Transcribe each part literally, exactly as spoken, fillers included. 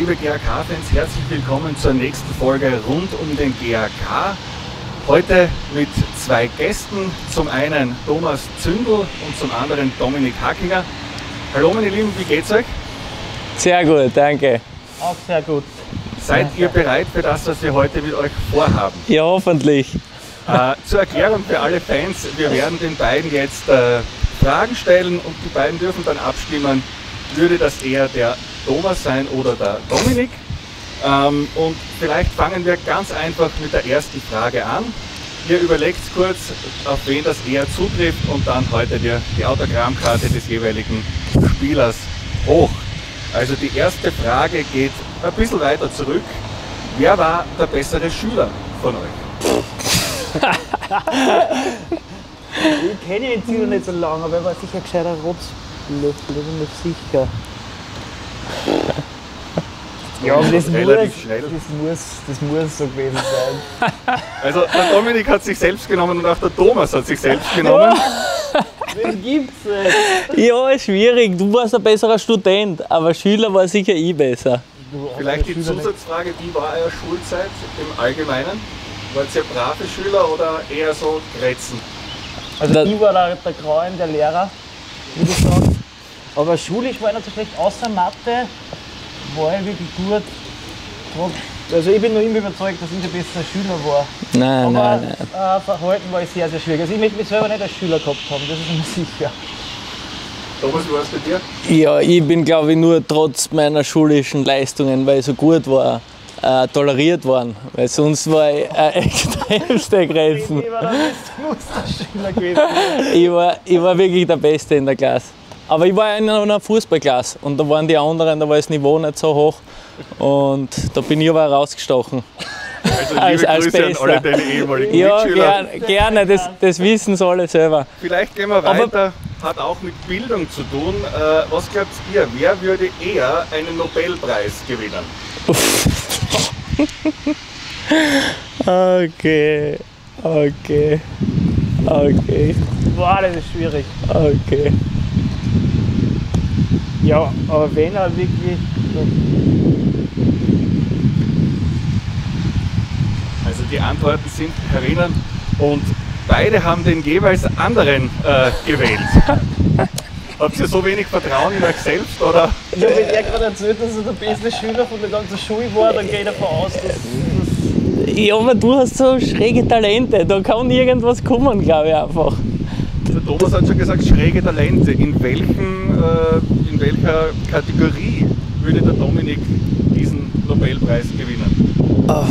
liebe G A K-Fans, herzlich willkommen zur nächsten Folge rund um den G A K. Heute mit zwei Gästen, zum einen Thomas Zündel und zum anderen Dominik Hackinger. Hallo meine Lieben, wie geht's euch? Sehr gut, danke. Auch sehr gut. Seid ihr bereit für das, was wir heute mit euch vorhaben? Ja, hoffentlich. Äh, zur Erklärung für alle Fans, wir werden den beiden jetzt äh, Fragen stellen und die beiden dürfen dann abstimmen, würde das eher der Thomas sein oder der Dominik. Ähm, und vielleicht fangen wir ganz einfach mit der ersten Frage an. Ihr überlegt kurz, auf wen das eher zutrifft und dann haltet ihr die Autogrammkarte des jeweiligen Spielers hoch. Also die erste Frage geht ein bisschen weiter zurück. Wer war der bessere Schüler von euch? Ich kenne ihn sicher nicht so lange, aber er war sicher ein gescheiter Rotzlöffel, bin mir nicht sicher. Ja, aber das muss, relativ schnell. Das, muss, das muss so gewesen sein. Also der Dominik hat sich selbst genommen und auch der Thomas hat sich selbst genommen. Den gibt's nicht. Ja, schwierig. Du warst ein besserer Student, aber Schüler war sicher ich besser. Vielleicht die Zusatzfrage, wie war eure Schulzeit im Allgemeinen? Wart ihr brave Schüler oder eher so Grätzen? Also Da- ich war der, der Grauen, der Lehrer, würde ich sagen. Aber schulisch war ich nicht so schlecht, außer Mathe war ich wirklich gut. Also ich bin noch immer überzeugt, dass ich der bessere Schüler war. Nein, Aber nein, nein. Äh, Verhalten war ich sehr, sehr schwierig. Also ich möchte mich selber nicht als Schüler gehabt haben, das ist mir sicher. Thomas, wie war es bei dir? Ja, ich bin, glaube ich, nur trotz meiner schulischen Leistungen, weil ich so gut war, äh, toleriert worden. Weil sonst war ich äh, extremste Grenzen. Ich war der beste Musterschüler gewesen. Ich war, ich war wirklich der Beste in der Klasse. Aber ich war in einer Fußballklasse und da waren die anderen, da war das Niveau nicht so hoch. Und da bin ich aber rausgestochen. Also liebe Als- als Grüße Bester. an alle deine ehemaligen Ja, Mitschüler. gern, gerne, das, das wissen sie alle selber. Vielleicht gehen wir Aber- weiter, hat auch mit Bildung zu tun. Äh, was glaubt ihr, wer würde eher einen Nobelpreis gewinnen? Okay, okay, okay, Boah, das ist schwierig. okay. Ja, aber wenn er wirklich. Also die Antworten sind herinnen und beide haben den jeweils anderen äh, gewählt. Habt ihr so wenig Vertrauen in euch selbst oder? Ja, wenn er gerade erzählt, dass er der beste Schüler von der ganzen Schule war, dann geht er davon aus, dass. dass Ja, aber du hast so schräge Talente, da kann irgendwas kommen, glaube ich einfach. Der Thomas hat schon gesagt, schräge Talente. In, welchem, äh, in welcher Kategorie würde der Dominik diesen Nobelpreis gewinnen? Ah,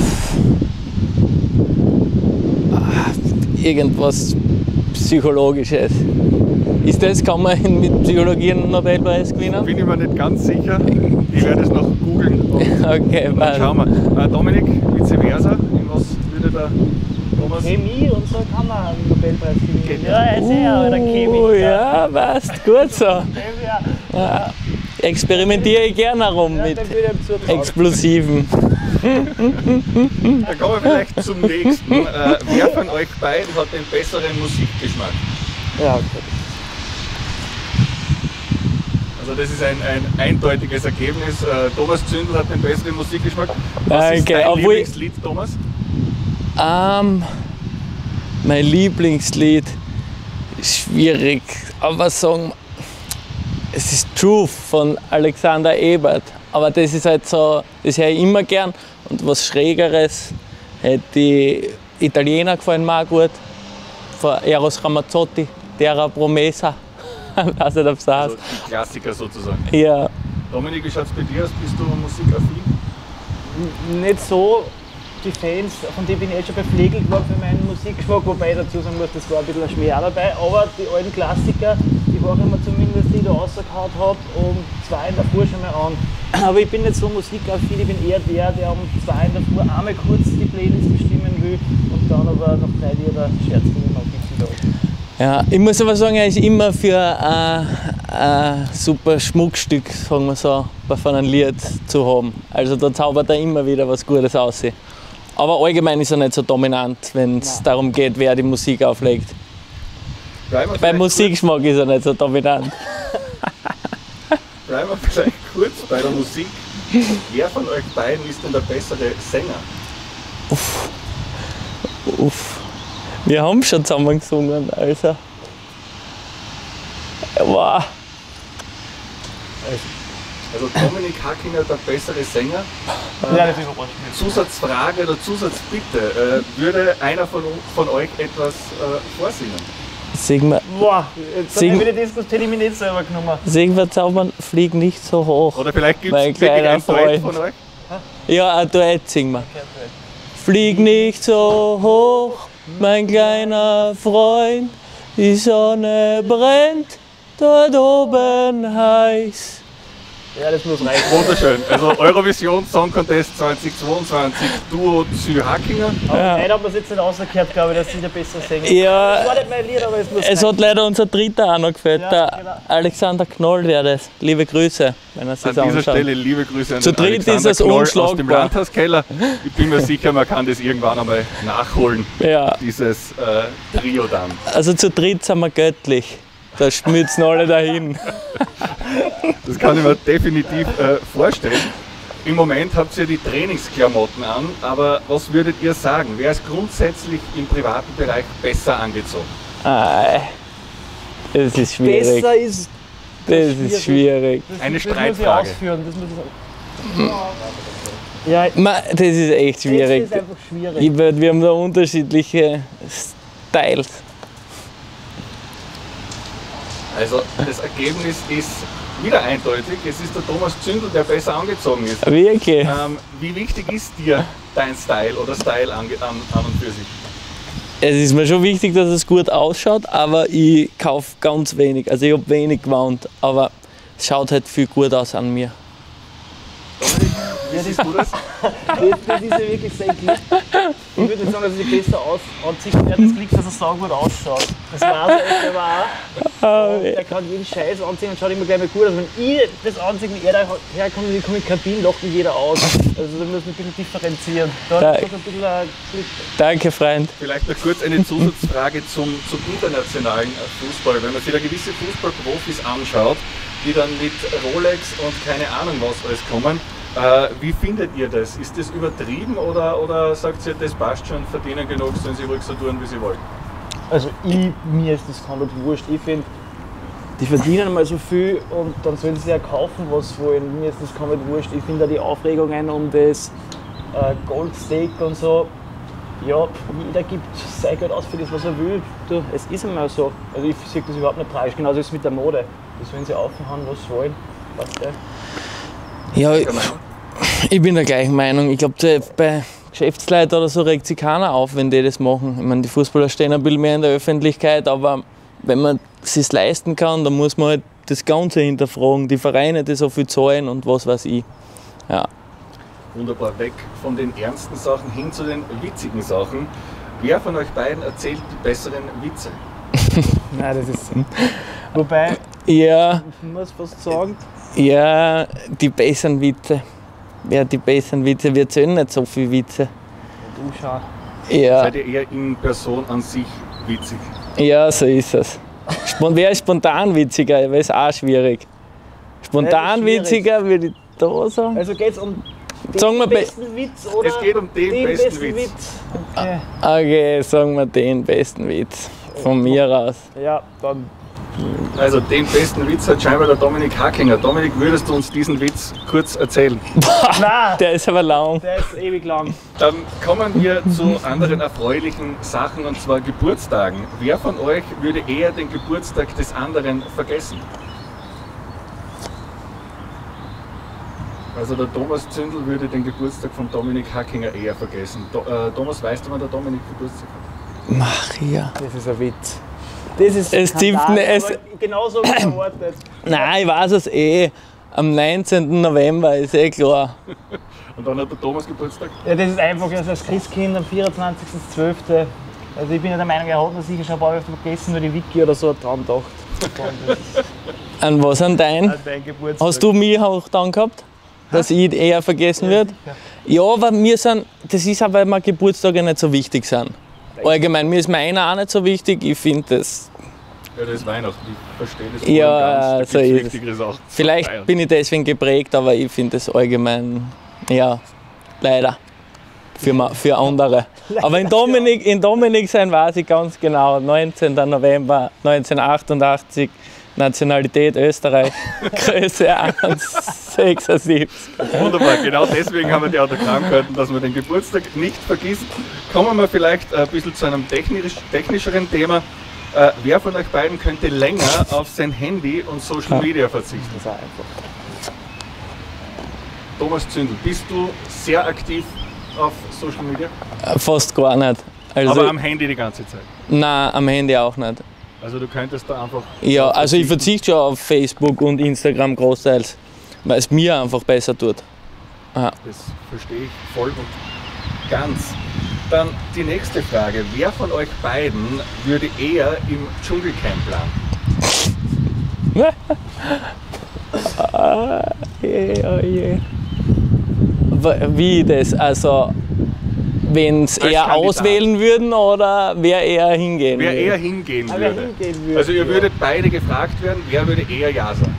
irgendwas Psychologisches. Ist das, kann man mit Psychologie einen Nobelpreis gewinnen? Bin ich mir nicht ganz sicher. Ich werde es noch googeln. und Okay, Dann passt. schauen wir. Äh, Dominik, vice versa, in was würde der Thomas? Chemie und so kann man einen Nobelpreis gewinnen. Geht Ja, er ist ja der Oh Chemiker. ja, passt, gut so. Dem ja, Experimentiere ich gerne herum ja, mit dem würde ich ihm zutrauen. Explosiven. Dann kommen wir vielleicht zum nächsten. Äh, wer von euch beiden hat den besseren Musikgeschmack? Ja, okay. Also das ist ein, ein eindeutiges Ergebnis. Äh, Thomas Zündel hat den besseren Musikgeschmack. Was ist Danke, dein obwohl- Lieblingslied, Thomas? Ähm, mein Lieblingslied, schwierig, aber sagen, es ist Truth von Alexander Ebert. Aber das ist halt so, das höre ich immer gern. Und was Schrägeres, hätte die Italiener gefallen mir auch gut. Von Eros Ramazzotti, Terra Promessa. Weiß nicht, ob es Also heißt. die Klassiker sozusagen. Ja, Dominik, wie schaut es bei dir aus? Bist du musikaffin? Nicht so. Die Fans, von denen bin ich eh schon bepflegelt worden für meinen Musikgeschmack, wobei ich dazu sagen muss, das war ein bisschen ein Schmäh dabei. Aber die alten Klassiker, die Woche immer zumindest die ich da rausgehauen habe, um zwei in der Früh schon mal an. Aber ich bin nicht so musikaffin, ich bin eher der, der um zwei in der Früh einmal kurz die Playlist bestimmen will und dann aber noch drei Lieder scherzen will und fixen da. ja, ich muss aber sagen, er ist immer für ein, ein super Schmuckstück, sagen wir so, von einem Lied zu haben. Also da zaubert er immer wieder was Gutes aus. Aber allgemein ist er nicht so dominant, wenn es darum geht, wer die Musik auflegt. Bleiben wir Beim vielleicht Musikgeschmack ist er nicht so dominant. Kurz, bleiben wir vielleicht kurz bei der Musik. Wer von euch beiden ist denn der bessere Sänger? Uff. Uff. Wir haben schon zusammen gesungen, also. Wow. Also Dominik Hackinger, der bessere Sänger. Ja, das überrascht mich. Zusatzfrage oder Zusatzbitte. Äh, würde einer von, von euch etwas äh, vorsingen? Singen wir, Boah, jetzt Sing- habe ich die Diskussion ich mich nicht selber genommen. singen wir zaubern, flieg nicht so hoch. Oder vielleicht gibt es Mein wirklich kleiner ein Duett Freund. von euch? Ja, ein Duett singen wir. Flieg nicht so hoch, mein kleiner Freund, die Sonne brennt dort oben heiß. Ja, das muss reichen. Wunderschön. Also Eurovision Song Contest zweitausendzweiundzwanzig, Duo Zü Hackinger. Aber Ja. leider hat man es jetzt nicht rausgehört, glaube ich, dass sie der besser singen. Das Ja, war nicht mein Lied, aber es muss es hat leider unser Dritter auch noch gefällt, Ja, der genau. Alexander Knoll wäre das. Liebe Grüße, wenn er sich An dieser anschaut. Stelle liebe Grüße an Zu den dritt Alexander ist es Knoll aus dem unschlagbar. Landhauskeller. Ich bin mir sicher, man kann das irgendwann einmal nachholen, Ja, dieses äh, Trio dann. also zu dritt sind wir göttlich. Da schmützen alle dahin. Das kann ich mir definitiv äh, vorstellen. Im Moment habt ihr die Trainingsklamotten an, aber was würdet ihr sagen? Wer ist grundsätzlich im privaten Bereich besser angezogen? Ei, das ist schwierig. besser ist. Das ist schwierig. Das, Eine das muss Streitfrage. ich ausführen. Das muss ich, ja, Ma, das ist echt das schwierig. ist einfach schwierig. Ich würd, wir haben da unterschiedliche Styles. Also das Ergebnis ist wieder eindeutig. Es ist der Thomas Zündel, der besser angezogen ist. Wirklich. Ähm, wie wichtig ist dir dein Style oder Style an, an, an und für sich? Es ist mir schon wichtig, dass es gut ausschaut, aber ich kaufe ganz wenig. Also ich habe wenig gewohnt, aber es schaut halt viel gut aus an mir. Wie siehst du das? Das, das ist ja wirklich sein Glück. Ich würde nicht sagen, dass er sich besser aus anzieht. Er hat das Glück, dass er so gut ausschaut. Das weiß er echt, aber auch. Und er kann jeden Scheiß anziehen und schaut immer gleich mal gut aus. Wenn ich das anziehe, wenn er da herkommt und ich komme in die Kabine, lacht mich jeder aus. Also da muss man ein bisschen differenzieren. Da Da- ist doch ein bisschen ein Glück. Danke, Freund. Vielleicht noch kurz eine Zusatzfrage zum, zum internationalen Fußball. Wenn man sich da gewisse Fußballprofis anschaut, die dann mit Rolex und keine Ahnung was alles kommen, äh, wie findet ihr das? Ist das übertrieben oder, oder sagt ihr, das passt schon, verdienen genug, sollen sie ruhig so tun, wie sie wollen? Also ich, mir ist das komplett wurscht. Ich finde, die verdienen mal so viel und dann sollen sie ja kaufen, was sie wollen. Mir ist das komplett wurscht. Ich finde auch die Aufregungen um das äh, Goldsteak und so, ja, jeder gibt sein Geld aus für das, was er will. Du, es ist einmal so. Also ich sehe das überhaupt nicht tragisch. Genauso ist es mit der Mode. Das sollen sie aufhauen, was sie wollen. Weißt du? Ja, ich, ich bin der gleichen Meinung. Ich glaube, bei Geschäftsleuten oder so regt sich keiner auf, wenn die das machen. Ich meine, die Fußballer stehen ein bisschen mehr in der Öffentlichkeit, aber wenn man es sich leisten kann, dann muss man halt das Ganze hinterfragen. Die Vereine, die so viel zahlen und was weiß ich. Ja. Wunderbar, weg von den ernsten Sachen hin zu den witzigen Sachen. Wer von euch beiden erzählt die besseren Witze? Nein, das ist. Wobei, Ja, ich muss fast sagen, ja, die besseren Witze. Ja, die besseren Witze. Wir erzählen nicht so viele Witze. du schau. Ja, Seid ihr eher in Person an sich witzig? ja, so ist es. Spon- Wer ist spontan witziger? Weil ist auch schwierig. Spontan schwierig. witziger würde ich da sagen. Also geht es um den Sagen wir be- besten Witz oder Es geht um den besten Witz. Okay. Okay, sagen wir den besten Witz. Von mir aus. Ja, dann. Also den besten Witz hat scheinbar der Dominik Hackinger. Dominik, würdest du uns diesen Witz kurz erzählen? Nein, Der ist aber lang. der ist ewig lang. Dann kommen wir zu anderen erfreulichen Sachen, und zwar Geburtstagen. Wer von euch würde eher den Geburtstag des anderen vergessen? Also der Thomas Zündel würde den Geburtstag von Dominik Hackinger eher vergessen. Do, äh, Thomas, weißt du, wann der Dominik Geburtstag hat? Mach ja. Das ist ein Witz. Das ist Es Skandal, tippt ne- es- aber genauso wie erwartet. Nein, ich weiß es eh. Am neunzehnten November ist eh klar. Und dann hat der Thomas Geburtstag? Ja, das ist einfach also als Christkind am vierundzwanzigsten zwölften Also ich bin ja der Meinung, er hat mir sicher schon ein paar Mal vergessen, nur die Wiki oder so hat dran gedacht. An was an dein? Dein Geburtstag. Hast du mich auch dann gehabt? Dass ich eher vergessen wird? Ja, aber mir sind, das ist auch, weil mir Geburtstage nicht so wichtig sind. Allgemein, mir ist meiner auch nicht so wichtig. Ich finde das. Ja, das ist Weihnachten, ich verstehe das voll Ja, und ganz. so Da gibt's ist es. wichtigere Sachen zu Vielleicht feiern. bin ich deswegen geprägt, aber ich finde es allgemein, ja, leider. Für, ma- für andere. Aber in Dominik, in Dominik sein weiß ich ganz genau, neunzehnten November neunzehnhundertachtundachtzig, Nationalität Österreich, Größe eins Komma sechsundsiebzig. Wunderbar, genau deswegen haben wir die Autogrammkarten, dass man den Geburtstag nicht vergisst. Kommen wir vielleicht ein bisschen zu einem technisch, technischeren Thema. Äh, wer von euch beiden könnte länger auf sein Handy und Social Media verzichten? Das ist auch einfach. Thomas Zündel, bist du sehr aktiv auf Social Media? Fast gar nicht. Also, Aber am Handy die ganze Zeit. nein, am Handy auch nicht. Also du könntest da einfach... Ja, drauf also ich verzichten. verzichte schon auf Facebook und Instagram großteils, weil es mir einfach besser tut. Das verstehe ich voll und ganz. Dann die nächste Frage. Wer von euch beiden würde eher im Dschungelcamp landen? Je, oh je. W- Wie das? Also, wenn es Als eher Kandidat. auswählen würden oder wer eher hingehen Wer würde? eher hingehen Aber wer würde? hingehen würde. Also ihr ja. würdet beide gefragt werden, wer würde eher Ja sagen?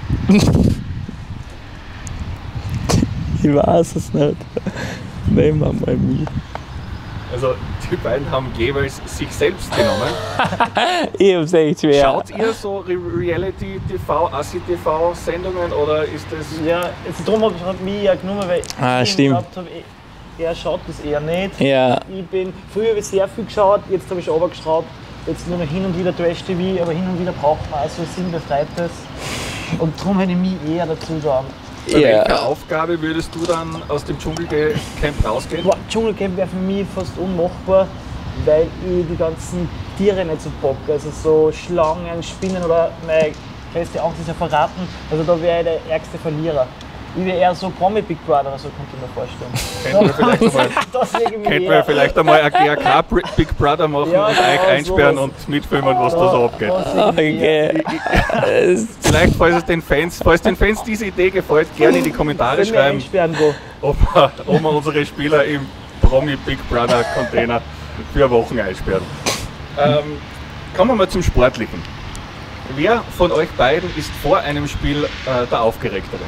Ich weiß es nicht. Nehmen wir mal mit. Also die beiden haben jeweils sich selbst genommen. Ich hab's echt schwer. Schaut ihr so Re- Reality-T V, Assi-T V-Sendungen oder ist das... Ja, jetzt darum habe ich halt mich ja genommen, weil Ah, ich stimmt. geglaubt habe, eh- er schaut das eher nicht. Ja, Ich bin, früher habe ich sehr viel geschaut, jetzt habe ich runtergeschraubt. Jetzt nur noch hin und wieder Trash-T V, aber hin und wieder braucht man auch so Sinnbefreites. Und darum hätte ich mich eher dazu getan. Bei welcher ja. Aufgabe würdest du dann aus dem Dschungelcamp rausgehen? Boah, Dschungelcamp wäre für mich fast unmachbar, weil ich die ganzen Tiere nicht so bock. Also so Schlangen, Spinnen oder meine größte Angst ist ja verraten. Also da wäre ich der ärgste Verlierer. Ich wäre eher so Promi Big Brother oder so, könnte ich mir vorstellen. Könnten wir vielleicht einmal, Deswegen könnten eher- wir vielleicht einmal ein G A K Big Brother machen Ja, und genau, euch einsperren sowas. und mitfilmen, was da so abgeht. deswegen eher- Okay. Vielleicht, falls es den Fans, falls den Fans diese Idee gefällt, gerne in die Kommentare Wenn wir schreiben, einsperren, wo? ob wir, ob wir unsere Spieler im Promi Big Brother Container für Wochen einsperren. Ähm, kommen wir mal zum Sportlichen. Wer von euch beiden ist vor einem Spiel äh, der Aufgeregtere?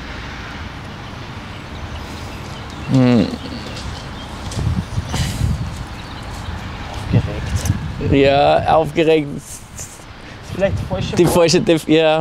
Aufgeregt. Ja, aufgeregt. Vielleicht falsche Die Frage. falsche Def ja.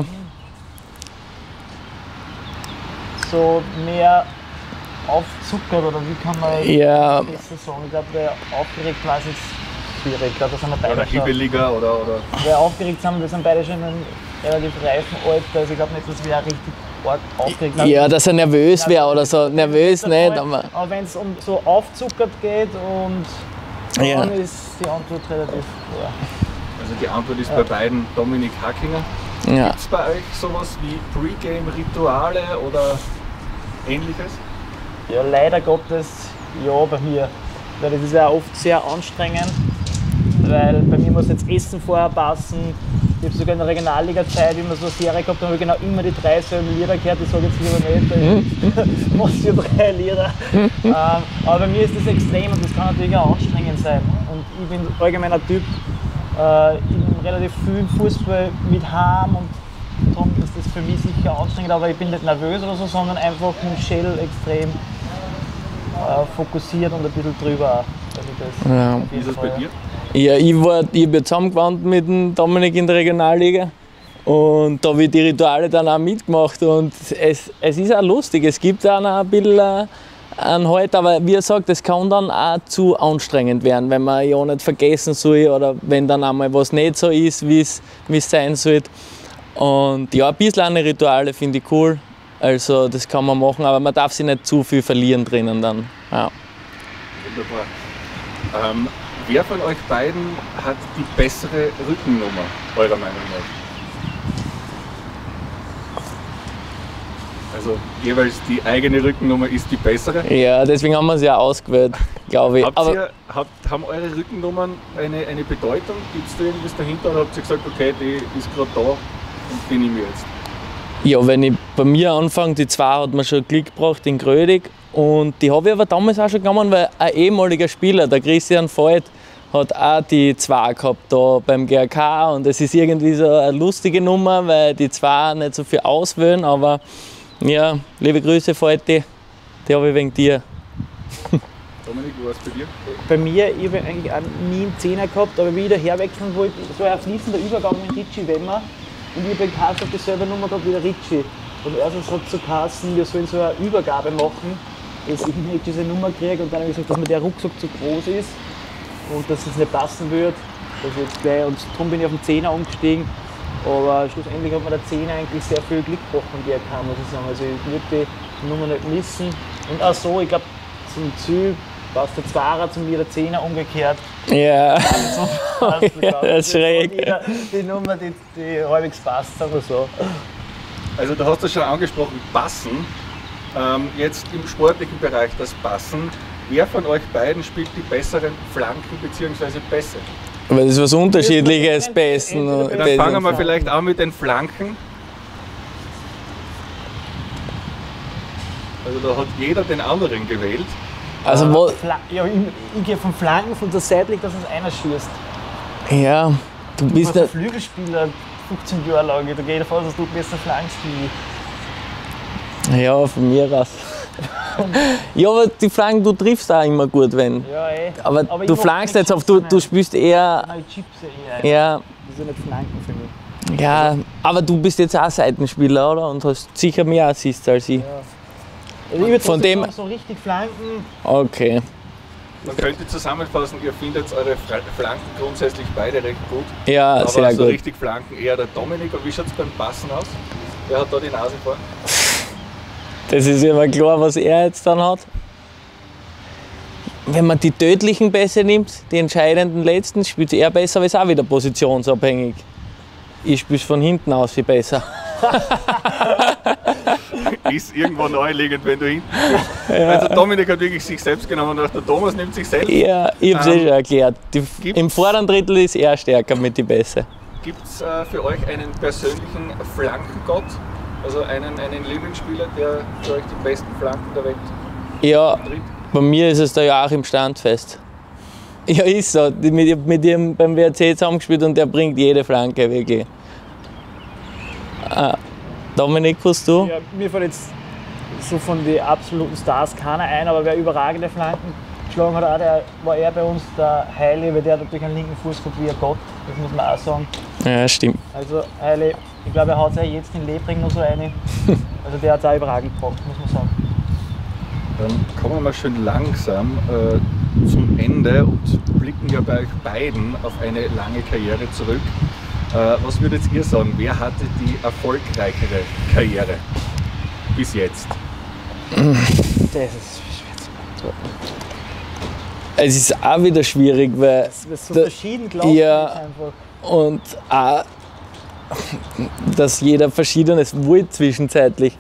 So mehr aufzuckert oder wie kann man Ja. besser sagen? Ich glaube, wer aufgeregt war, ist jetzt schwierig. Ich glaube, das sind wir Oder beide schon. Hibbeliger oder, oder Wer aufgeregt sind, wir sind beide schon in einem relativ reifen Alter. Also ich glaube nicht, dass wir richtig arg aufgeregt sind. Ja, dass er nervös wäre oder so. Nervös nicht, aber. Aber wenn es um so aufzuckert geht und Ja. dann ist die Antwort relativ klar. also die Antwort ist bei beiden Dominik Hackinger. Ja. Gibt es bei euch sowas wie Pre-Game-Rituale oder ähnliches? Ja, leider Gottes ja bei mir. Weil das ist ja oft sehr anstrengend, weil bei mir muss jetzt Essen vorher passen. Ich habe sogar in der Regionalliga-Zeit immer so eine Serie gehabt, da habe ich genau immer die drei selben Lieder gehört. Ich sage jetzt lieber nicht, weil ich mache ja drei Lieder. ähm, aber bei mir ist das extrem und das kann natürlich auch anstrengend sein. Und ich bin allgemein ein Typ, äh, ich bin relativ viel im Fußball mit heim und darum ist das für mich sicher anstrengend, aber ich bin nicht nervös oder so, sondern einfach mit Shell extrem äh, fokussiert und ein bisschen drüber. auch. Also das Ja. auf Wie jeden ist das Fall, bei dir? Ja, ich war ich hab ja zusammengewandt mit dem Dominik in der Regionalliga und da habe ich die Rituale dann auch mitgemacht und es, es ist auch lustig, es gibt auch noch ein bisschen äh, einen Halt, aber wie gesagt, es kann dann auch zu anstrengend werden, wenn man ja nicht vergessen soll oder wenn dann einmal was nicht so ist, wie es wie es sein sollte. Und ja, ein bisschen eine Rituale finde ich cool, also das kann man machen, aber man darf sich nicht zu viel verlieren drinnen dann. Ja. Wunderbar. Ähm, wer von euch beiden hat die bessere Rückennummer, eurer Meinung nach? Also jeweils die eigene Rückennummer ist die bessere. Ja, deswegen haben wir es ja ausgewählt, glaube ich. Habt Aber ihr, habt, haben eure Rückennummern eine, eine Bedeutung? Gibt es da irgendwas dahinter oder habt ihr gesagt, okay, die ist gerade da und die nehme ich jetzt? ja, wenn ich bei mir anfange, die zwei hat mir schon Glück gebracht in Grödig und die habe ich aber damals auch schon genommen, weil ein ehemaliger Spieler, der Christian Voigt, hat auch die zwei gehabt da beim G R K und es ist irgendwie so eine lustige Nummer, weil die zwei nicht so viel auswählen, aber ja, liebe Grüße Falti, die habe ich wegen dir. Dominik, wie war es bei dir? Bei mir, ich habe eigentlich auch nie einen Zehner gehabt, aber wie ich da herwechseln wollte, so ein fließender Übergang mit Ritchie Wemmer und ich habe geheißen auf dieselbe Nummer gehabt wie der Ritchie. Und erstens hat es so geheißen, wir sollen so eine Übergabe machen, dass ich nicht diese Nummer kriege und dann habe ich gesagt, dass mir der Rucksack zu groß ist und dass es nicht passen wird. Das jetzt gleich. Und darum bin ich auf den Zehner umgestiegen. Aber schlussendlich hat mir der Zehner eigentlich sehr viel Glück gebracht von G R K, muss ich sagen. Also ich würde die Nummer nicht missen. Und auch so, ich glaube, zum Ziel passt der Zweier zu mir, der Zehner umgekehrt. Ja, Also, passt, ja das ist schräg. Die, die Nummer, die, die halbwegs passt, sagen wir so. Also du hast das schon angesprochen, Passen. Ähm, jetzt im sportlichen Bereich das Passen. Wer von euch beiden spielt die besseren Flanken bzw. Pässe? Aber das ist was Unterschiedliches, Pässen. Ja, Dann fangen wir vielleicht an mit den Flanken. Also da hat jeder den anderen gewählt. Also, wo, Fla ja, ich, ich gehe vom Flanken, von der seitlich, dass es einer schießt. ja, du Du bist bist ein der, Flügelspieler, fünfzehn Jahre lang. Da geht davon aus, dass du besser flankst wie ich. ja, von mir aus. Ja, aber die Flanken, du triffst auch immer gut, wenn. Ja, ey. Aber, Aber ich du mach flankst nicht nicht auf, du, Chips du rein. spielst eher, Nein, ich chipse eher. ja, Das ist ja nicht Flanken für mich. ja, aber du bist jetzt auch Seitenspieler, oder? Und hast sicher mehr Assists als ich. Ja. Also ich würde Von dem- sagen, so richtig flanken. Okay. Man könnte zusammenfassen, ihr findet eure Fra- Flanken grundsätzlich beide recht gut. Ja, Aber sehr so gut. richtig Flanken eher der Dominik. Und wie schaut es beim Passen aus? Wer hat da die Nase vorn? Das ist immer klar, was er jetzt dann hat. Wenn man die tödlichen Pässe nimmt, die entscheidenden letzten, spielt er besser, weil es auch wieder positionsabhängig. Ich spiele von hinten aus viel besser. Ist irgendwo naheliegend, wenn du hinten. Also Dominik hat wirklich sich selbst genommen und auch der Thomas nimmt sich selbst. Ja, ich habe es eh Ähm, schon erklärt. Die, gibt's- Im vorderen Drittel ist er stärker mit den Pässe. Gibt es äh, für euch einen persönlichen Flankengott? Also einen, einen Lieblingsspieler, der für euch die besten Flanken der Welt Ja, tritt? bei mir ist es der Joachim Standfest. Ja, ist so. Die- Mit, ich hab mit ihm beim W R C zusammengespielt und der bringt jede Flanke wirklich. Ah, Dominik, hast du? Ja, mir fällt jetzt so von den absoluten Stars keiner ein, aber wer überragende Flanken geschlagen hat, auch der, war er bei uns der Heili, weil der hat natürlich einen linken Fuß gehabt wie ein Gott, das muss man auch sagen. Ja, stimmt. Also Heili, ich glaube, er haut sich jetzt in Lebring noch so rein. Also der hat es auch überragend gebracht, muss man sagen. Dann kommen wir mal schön langsam äh, zum Ende und blicken ja bei euch beiden auf eine lange Karriere zurück. Äh, was würdet ihr sagen, wer hatte die erfolgreichere Karriere bis jetzt? Das ist schwer zu beantworten. Es ist auch wieder schwierig, weil. Das ist so Da- verschieden gelaufen ja. ist einfach. Und auch, dass jeder Verschiedenes will zwischenzeitlich.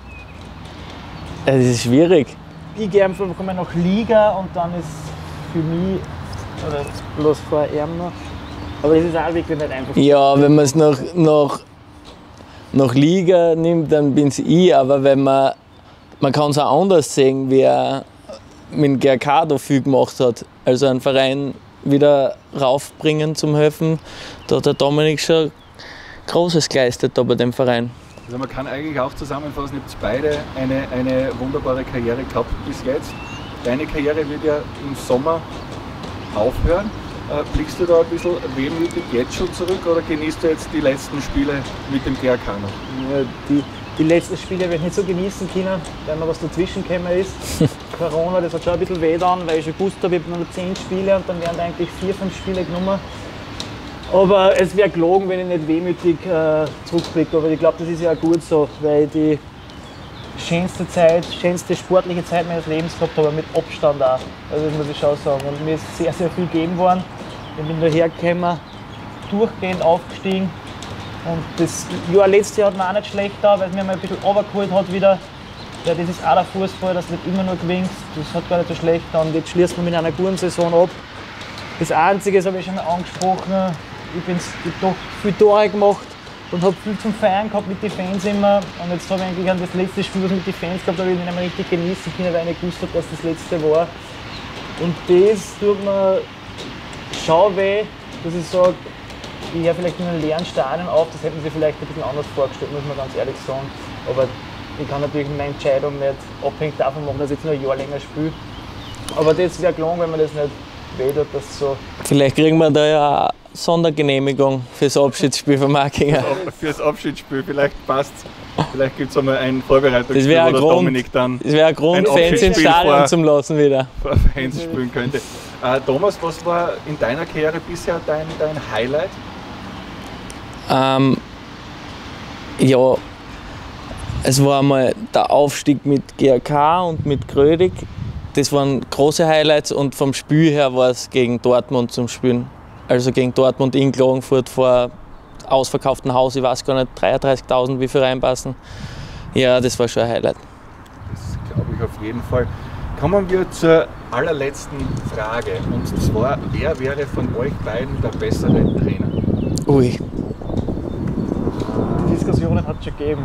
Es ist schwierig. Ich gehe einfach komme nach Liga und dann ist für mich, oder bloß vor ihm noch, aber das ist auch wirklich nicht einfach. Ja, wenn man es nach, nach, nach Liga nimmt, dann bin es ich. Aber wenn man, man kann es auch anders sehen, wie er mit dem G R K da viel gemacht hat. Also einen Verein wieder raufbringen zum Helfen. Da hat der Dominik schon Großes geleistet da bei dem Verein. Also man kann eigentlich auch zusammenfassen, ihr habt beide eine, eine wunderbare Karriere gehabt bis jetzt. Deine Karriere wird ja im Sommer aufhören. Äh, blickst du da ein bisschen wehmütig jetzt schon zurück oder genießt du jetzt die letzten Spiele mit dem G R K noch? Ja, die, die letzten Spiele werde ich nicht so genießen können, weil mir was dazwischen gekommen ist. Corona, das hat schon ein bisschen weh getan, weil ich schon gewusst habe, ich habe nur noch zehn Spiele und dann werden eigentlich vier, fünf Spiele genommen. Aber es wäre gelogen, wenn ich nicht wehmütig äh, zurückblicke. Aber ich glaube, das ist ja auch gut so, weil ich die schönste Zeit, schönste sportliche Zeit meines Lebens gehabt habe, mit Abstand auch. Also das muss ich schon sagen. Und mir ist sehr, sehr viel gegeben worden. Ich bin daher gekommen, durchgehend aufgestiegen. Und das Jahr letztes Jahr hat mir auch nicht schlecht da, weil es mir mal ein bisschen runtergeholt hat wieder. Ja, das ist auch der Fußball, dass du nicht immer nur gewinnst. Das hat gar nicht so schlecht da. Und jetzt schließt man mit einer guten Saison ab. Das Einzige, das habe ich schon mal angesprochen, ich bin doch viel Tore gemacht und habe viel zum Feiern gehabt mit den Fans immer. Und jetzt habe ich eigentlich an das letzte Spiel, was mit den Fans gehabt habe, ich nicht mehr richtig genießen können, weil ich nicht gewusst habe, dass das letzte war. Und das tut mir schaue weh, dass ich sage, ich höre vielleicht in einem leeren Stadion auf, das hätten sie vielleicht ein bisschen anders vorgestellt, muss man ganz ehrlich sagen. Aber ich kann natürlich meine Entscheidung nicht abhängig davon machen, dass ich jetzt nur ein Jahr länger spiele. Aber das wäre gelungen, wenn man das nicht weh tut, dass so. Vielleicht kriegen wir da ja eine Sondergenehmigung fürs Abschiedsspiel von Markinger. Fürs Abschiedsspiel, vielleicht passt Vielleicht gibt es einmal ein Vorbereitungsspiel, wo der Grund, Dominik dann das wäre ein Grund, Fans ins Stadion zu lassen wieder. Vor Fans spielen könnte. Äh, Thomas, was war in deiner Karriere bisher dein, dein Highlight? Ähm, ja, es war einmal der Aufstieg mit G R K und mit Grödig. Das waren große Highlights und vom Spiel her war es gegen Dortmund zum Spielen. Also gegen Dortmund in Klagenfurt vor ausverkauftem Haus, ich weiß gar nicht, dreiunddreißigtausend, wie viel reinpassen. Ja, das war schon ein Highlight. Das glaube ich auf jeden Fall. Kommen wir zur allerletzten Frage. Und zwar, wer wäre von euch beiden der bessere Trainer? Ui. Die Diskussionen hat es schon gegeben.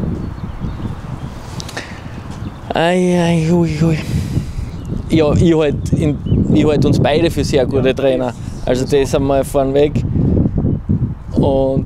Ei, ei, ui, ui. Ja, ich halte halt uns beide für sehr gute ja, Trainer. Also das ist einmal vorneweg. Und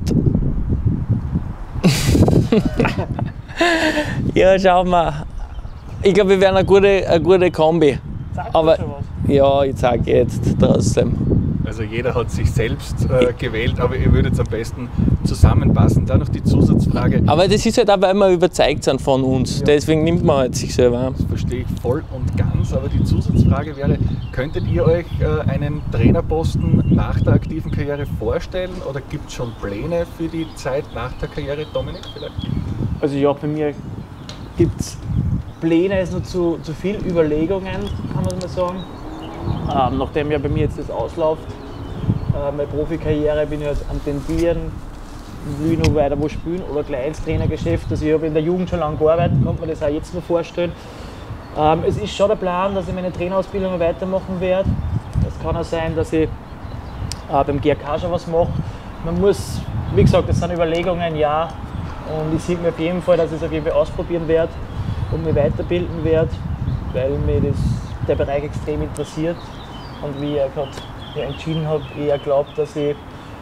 ja, schauen wir. Ich glaube, wir werden eine gute, eine gute Kombi. Sagst aber du schon was? Ja, ich sage jetzt trotzdem. Also jeder hat sich selbst äh, gewählt, aber ihr würdet am besten zusammenpassen. Dann noch die Zusatzfrage. Aber das ist halt auch, weil wir überzeugt sind von uns. Ja. Deswegen nimmt man halt sich selber. Das verstehe ich voll und ganz. Aber die Zusatzfrage wäre, könntet ihr euch äh, einen Trainerposten nach der aktiven Karriere vorstellen? Oder gibt es schon Pläne für die Zeit nach der Karriere, Dominik, vielleicht? Also ja, bei mir gibt es Pläne, ist noch zu, zu viel Überlegungen, kann man mal sagen. Ähm, nachdem ja bei mir jetzt das ausläuft, äh, meine Profikarriere, bin ich halt am Tendieren, will ich noch weiter wo spielen oder gleich ins Trainergeschäft. Also ich habe in der Jugend schon lange gearbeitet, kann man das auch jetzt noch vorstellen. Ähm, es ist schon der Plan, dass ich meine Trainerausbildung weitermachen werde. Es kann auch sein, dass ich äh, beim G R K schon was mache. Man muss, wie gesagt, das sind Überlegungen, ja. Und ich sehe mir auf jeden Fall, dass ich es auf jeden Fall ausprobieren werde und mich weiterbilden werde, weil mir das der Bereich extrem interessiert und wie ich gerade entschieden habe, eher glaube, dass ich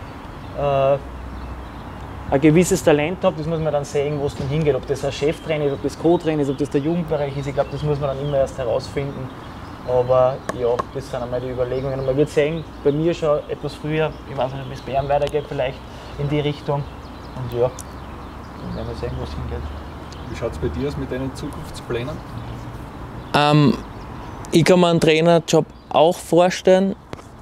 äh, ein gewisses Talent habe, das muss man dann sehen, wo es dann hingeht, ob das ein Cheftrainer ist, ob das Co-Trainer ist, ob das der Jugendbereich ist, ich glaube, das muss man dann immer erst herausfinden, aber ja, das sind einmal die Überlegungen und man wird sehen, bei mir schon etwas früher, ich weiß nicht, ob es Bern weitergeht, vielleicht in die Richtung und ja, dann werden wir sehen, wo es hingeht. Wie schaut es bei dir aus mit deinen Zukunftsplänen? Ähm, Ich kann mir einen Trainerjob auch vorstellen,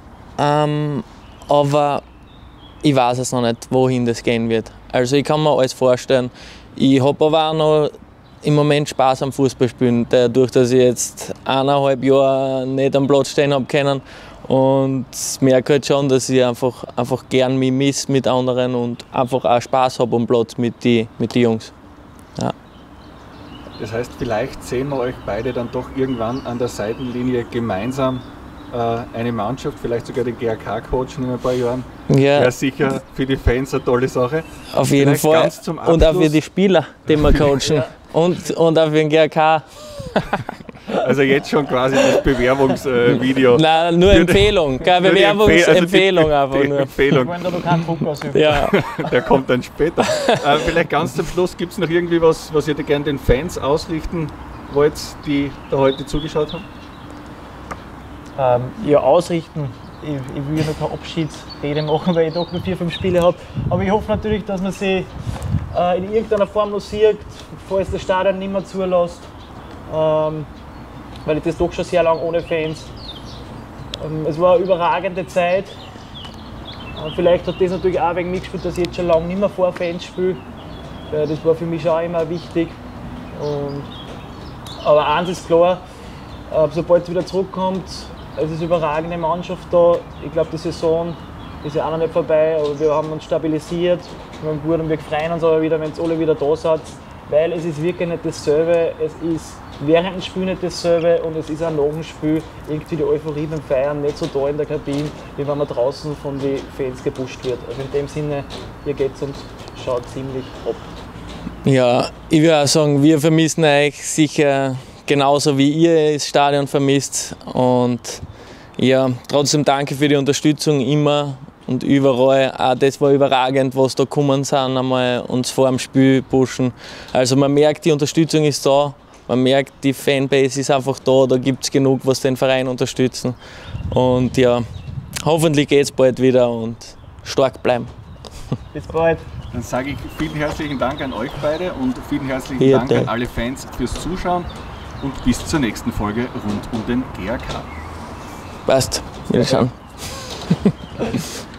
ähm, aber ich weiß es noch nicht, wohin das gehen wird. Also ich kann mir alles vorstellen. Ich habe aber auch noch im Moment Spaß am Fußballspielen, dadurch, dass ich jetzt eineinhalb Jahre nicht am Platz stehen habe können. Und merke halt schon, dass ich einfach, einfach gern mich miss mit anderen und einfach auch Spaß habe am Platz mit den mit die Jungs. Ja. Das heißt, vielleicht sehen wir euch beide dann doch irgendwann an der Seitenlinie gemeinsam äh, eine Mannschaft, vielleicht sogar den G R K-Coach in ein paar Jahren. Ja. Wäre sicher für die Fans eine tolle Sache. Auf jeden vielleicht Fall. Ganz zum und auch für die Spieler, die wir coachen. Ja. Und, und auch für den G R K. Also jetzt schon quasi das Bewerbungsvideo. Äh, Nein, nur Empfehlung, keine Bewerbungsempfehlung also einfach die nur. Empfehlung. Wir wollen da noch keinen Druck ausüben. Ja. Der kommt dann später. Äh, vielleicht ganz zum Schluss, gibt es noch irgendwie was, was ihr gerne den Fans ausrichten wollt, die da heute zugeschaut haben? Ähm, ja, ausrichten. Ich, ich will ja noch keine Abschiedsrede machen, weil ich doch noch vier, fünf Spiele habe. Aber ich hoffe natürlich, dass man sie äh, in irgendeiner Form noch sieht, falls das Stadion nicht mehr zulässt. Ähm, weil ich das doch schon sehr lange ohne Fans. Ähm, es war eine überragende Zeit. Und vielleicht hat das natürlich auch wegen mitgespielt, dass ich jetzt schon lange nicht mehr vor Fans spiele. Äh, das war für mich schon immer wichtig. Und, aber eins ist klar, äh, sobald es wieder zurückkommt, es ist eine überragende Mannschaft da. Ich glaube, die Saison ist ja auch noch nicht vorbei, aber wir haben uns stabilisiert. Wir haben gut und wir freuen uns aber wieder, wenn es alle wieder da sind. Weil es ist wirklich nicht dasselbe, es ist während dem Spiel nicht dasselbe und es ist auch nach dem Spiel irgendwie die Euphorie beim Feiern nicht so da in der Kabine, wie wenn man draußen von den Fans gepusht wird. Also in dem Sinne, hier geht es uns schon ziemlich ab. Ja, ich würde auch sagen, wir vermissen euch sicher genauso wie ihr das Stadion vermisst und ja, trotzdem danke für die Unterstützung immer und überall. Auch das war überragend, was da gekommen sind, einmal uns vor dem Spiel pushen. Also man merkt, die Unterstützung ist da. Man merkt, die Fanbase ist einfach da, da gibt es genug, was den Verein unterstützen. Und ja, hoffentlich geht es bald wieder und stark bleiben. Bis bald. Dann sage ich vielen herzlichen Dank an euch beide und vielen herzlichen Bitte. Dank an alle Fans fürs Zuschauen und bis zur nächsten Folge rund um den G A K. Passt, wir schauen.